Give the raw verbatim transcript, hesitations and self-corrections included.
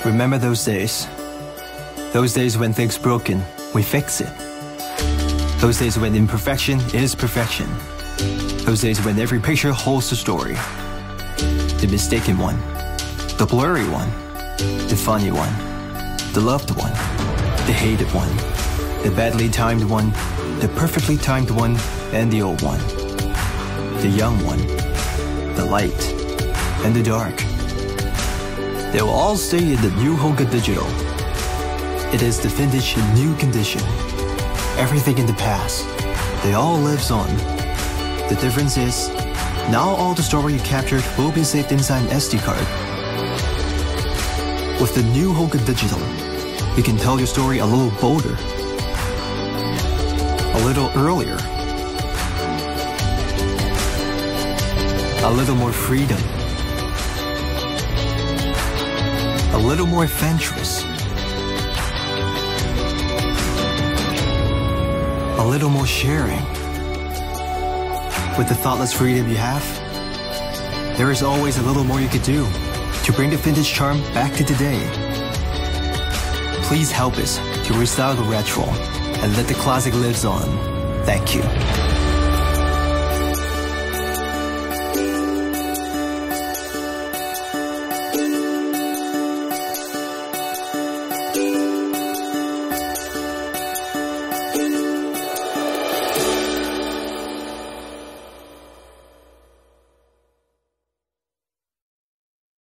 Remember those days? Those days when things broken, we fix it. Those days when imperfection is perfection. Those days when every picture holds a story. The mistaken one, the blurry one, the funny one, the loved one, the hated one, the badly timed one, the perfectly timed one, and the old one. The young one, the light, and the dark. They will all stay in the new Holga Digital. It is the vintage in new condition. Everything in the past, they all lives on. The difference is, now all the story you captured will be saved inside an S D card. With the new Holga Digital, you can tell your story a little bolder, a little earlier, a little more freedom, a little more adventurous, a little more sharing. With the thoughtless freedom you have, there is always a little more you could do to bring the vintage charm back to today. Please help us to restyle the retro and let the classic lives on. Thank you.